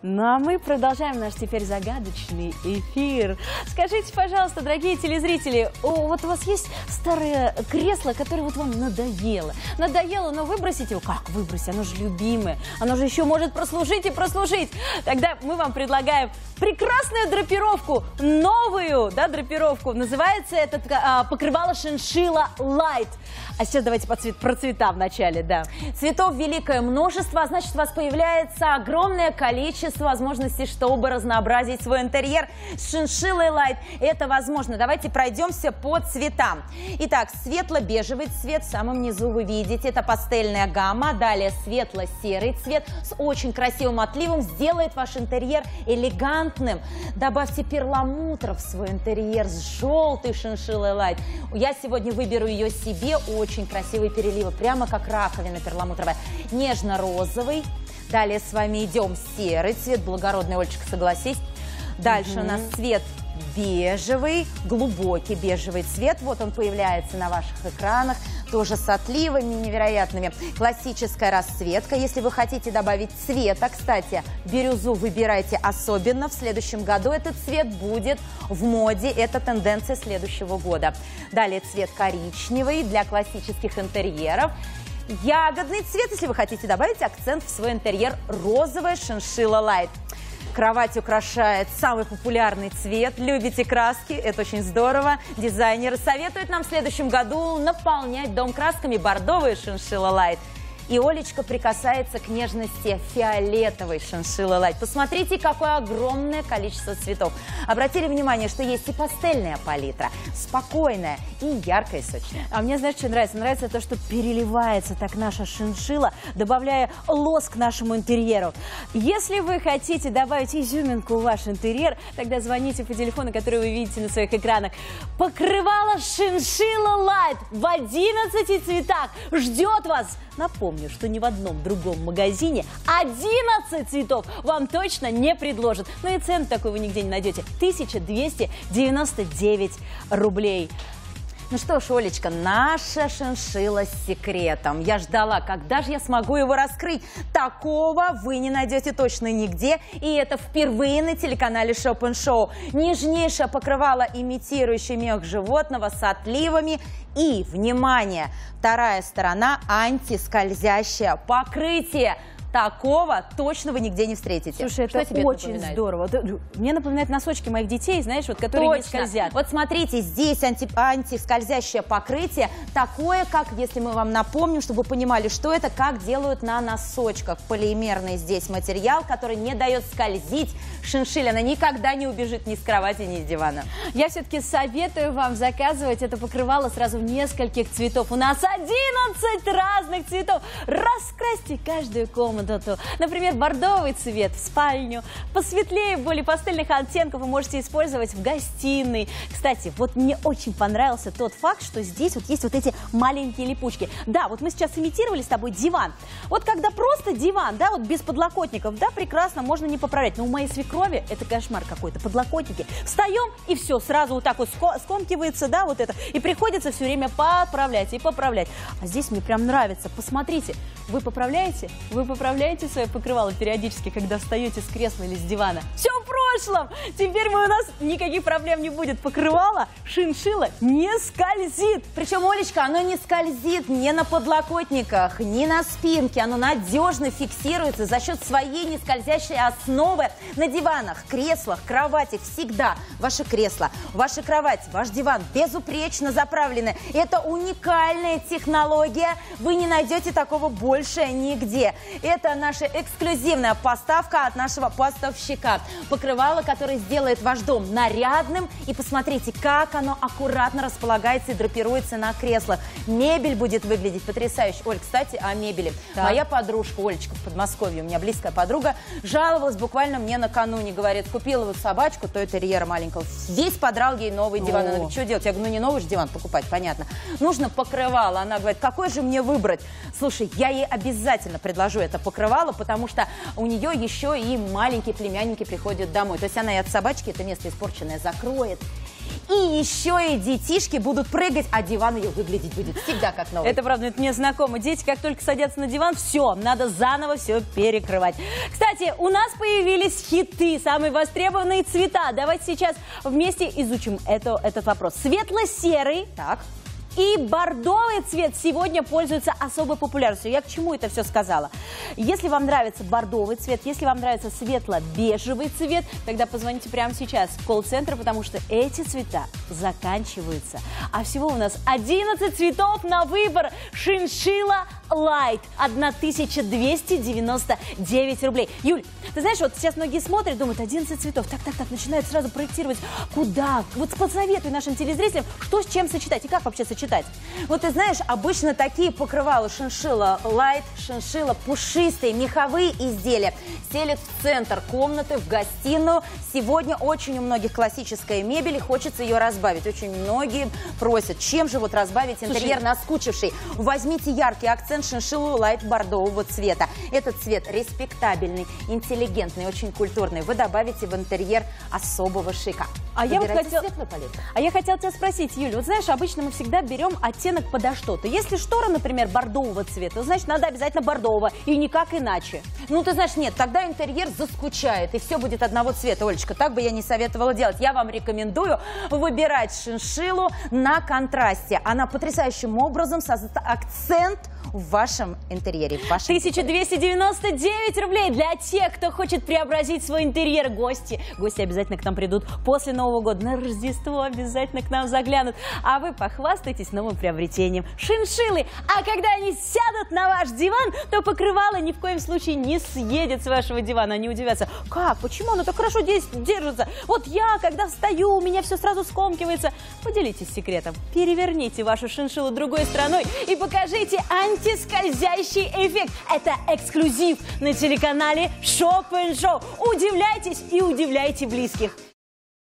Ну а мы продолжаем наш теперь загадочный эфир. Скажите, пожалуйста, дорогие телезрители, вот у вас есть старое кресло, которое вот вам надоело? Надоело, но выбросить его? Как выбросить? Оно же любимое. Оно же еще может прослужить и прослужить. Тогда мы вам предлагаем прекрасную драпировку, новую, да, драпировку. Называется это покрывало шиншилла Light. А сейчас давайте про цвета вначале, да. Цветов великое множество, а значит, у вас появляется огромное количество возможностей, чтобы разнообразить свой интерьер. С шиншиллой Light это возможно. Давайте пройдемся по цветам. Итак, светло-бежевый цвет в самом низу вы видите. Это пастельная гамма. Далее светло-серый цвет с очень красивым отливом сделает ваш интерьер элегантным. Добавьте перламутр в свой интерьер с желтой шиншиллой Light. Я сегодня выберу ее себе. Очень красивые переливы, прямо как раковина перламутровая. Нежно-розовый. Далее с вами идем серый цвет, благородный, Олечка, согласись. Дальше у нас цвет бежевый, глубокий бежевый цвет. Вот он появляется на ваших экранах, тоже с отливами невероятными. Классическая расцветка. Если вы хотите добавить цвета, кстати, бирюзу выбирайте особенно. В следующем году этот цвет будет в моде. Это тенденция следующего года. Далее цвет коричневый для классических интерьеров. Ягодный цвет, если вы хотите добавить акцент в свой интерьер, розовая шиншилла Light. Кровать украшает самый популярный цвет. Любите краски? Это очень здорово. Дизайнеры советуют нам в следующем году наполнять дом красками бордовая шиншилла Light. И Олечка прикасается к нежности фиолетовой шиншиллы Light. Посмотрите, какое огромное количество цветов. Обратили внимание, что есть и пастельная палитра, спокойная и яркая и сочная. А мне, знаешь, что нравится? Нравится то, что переливается так наша шиншилла, добавляя лоск нашему интерьеру. Если вы хотите добавить изюминку в ваш интерьер, тогда звоните по телефону, который вы видите на своих экранах. Покрывало шиншилла Light в 11 цветах ждет вас. Напомню, что ни в одном другом магазине 11 цветов вам точно не предложат. Ну и цену такой вы нигде не найдете. 1299 рублей. Ну что ж, Олечка, наша шиншилла с секретом. Я ждала, когда же я смогу его раскрыть. Такого вы не найдете точно нигде. И это впервые на телеканале Shop & Show. Нежнейшее покрывало, имитирующее мех животного с отливами. И, внимание, вторая сторона – антискользящее покрытие. Такого точно вы нигде не встретите. Слушай, это очень здорово. Мне напоминает носочки моих детей, знаешь, вот, которые не скользят. Вот смотрите, здесь антискользящее покрытие, такое, как, если мы вам напомним, чтобы вы понимали, что это, как делают на носочках. Полимерный здесь материал, который не дает скользить шиншилле. Она никогда не убежит ни с кровати, ни с дивана. Я все-таки советую вам заказывать это покрывало сразу в нескольких цветов. У нас 11 разных цветов. Раскрасьте каждую комнату. Например, бордовый цвет в спальню. Посветлее, более пастельных оттенков вы можете использовать в гостиной. Кстати, вот мне очень понравился тот факт, что здесь вот есть вот эти маленькие липучки. Да, вот мы сейчас имитировали с тобой диван. Вот когда просто диван, да, вот без подлокотников, да, прекрасно, можно не поправлять. Но у моей свекрови это кошмар какой-то. Подлокотники. Встаем, и все, сразу вот так вот скомкивается, да, вот это. И приходится все время поправлять и поправлять. А здесь мне прям нравится. Посмотрите, вы поправляете свое покрывало периодически, когда встаете с кресла или с дивана. Все в прошлом! Теперь у нас никаких проблем не будет. Покрывало шиншилла не скользит. Причем, Олечка, оно не скользит ни на подлокотниках, ни на спинке. Оно надежно фиксируется за счет своей нескользящей основы на диванах, креслах, кроватях. Всегда ваше кресло, ваша кровать, ваш диван безупречно заправлены. Это уникальная технология. Вы не найдете такого больше нигде. Это наша эксклюзивная поставка от нашего поставщика. Покрывало, которое сделает ваш дом нарядным. И посмотрите, как оно аккуратно располагается и драпируется на креслах. Мебель будет выглядеть потрясающе. Оль, кстати, о мебели. Да. Моя подружка, Олечка, в Подмосковье, у меня близкая подруга, жаловалась буквально мне накануне. Говорит, купила вот собачку, той терьера маленького. Весь подрал ей новый диван. Она говорит, что делать? Я говорю, ну не новый же диван покупать, понятно. Нужно покрывало. Она говорит, какой же мне выбрать? Слушай, я ей обязательно предложу это покрывало, потому что у нее еще и маленькие племянники приходят домой. То есть она и от собачки это место испорченное закроет. И еще и детишки будут прыгать, а диван ее выглядеть будет всегда как новый. Это правда, это мне знакомо. Дети, как только садятся на диван, все, надо заново все перекрывать. Кстати, у нас появились хиты, самые востребованные цвета. Давайте сейчас вместе изучим этот вопрос. Светло-серый. Так. И бордовый цвет сегодня пользуется особой популярностью. Я к чему это все сказала? Если вам нравится бордовый цвет, если вам нравится светло-бежевый цвет, тогда позвоните прямо сейчас в колл-центр, потому что эти цвета заканчиваются. А всего у нас 11 цветов на выбор. Шиншилла Light 1299 рублей. Юль, ты знаешь, вот сейчас многие смотрят, думают, 11 цветов. Так, начинают сразу проектировать. Куда? Вот посоветуй нашим телезрителям, что с чем сочетать и как вообще сочетать. Вот ты знаешь, обычно такие покрывала шиншилла Light, шиншилла пушистые, меховые изделия селят в центр комнаты, в гостиную. Сегодня очень у многих классическая мебель, и хочется ее разбавить. Очень многие просят, чем же вот разбавить интерьер наскучивший. Возьмите яркий акцент шиншиллу Light бордового цвета. Этот цвет респектабельный, интеллигентный, очень культурный. Вы добавите в интерьер особого шика. А я хотела тебя спросить, Юля, вот знаешь, обычно мы всегда берем оттенок подо что-то. Если штора, например, бордового цвета, значит, надо обязательно бордового, и никак иначе. Ну, ты знаешь, нет, тогда интерьер заскучает, и все будет одного цвета, Олечка. Так бы я не советовала делать. Я вам рекомендую выбирать шиншиллу на контрасте. Она потрясающим образом создаст акцент в вашем интерьере. 1299 рублей для тех, кто хочет преобразить свой интерьер. Гости обязательно к нам придут после Нового года. На Рождество обязательно к нам заглянут. А вы похвастайтесь новым приобретением. Шиншиллы. А когда они сядут на ваш диван, то покрывало ни в коем случае не съедет с вашего дивана. Они удивятся. Как? Почему оно так хорошо здесь держится? Вот я, когда встаю, у меня все сразу скомкивается. Поделитесь секретом. Переверните вашу шиншиллу другой стороной и покажите антискользящий эффект. Это эксклюзив на телеканале Shop & Show. Удивляйтесь и удивляйте близких.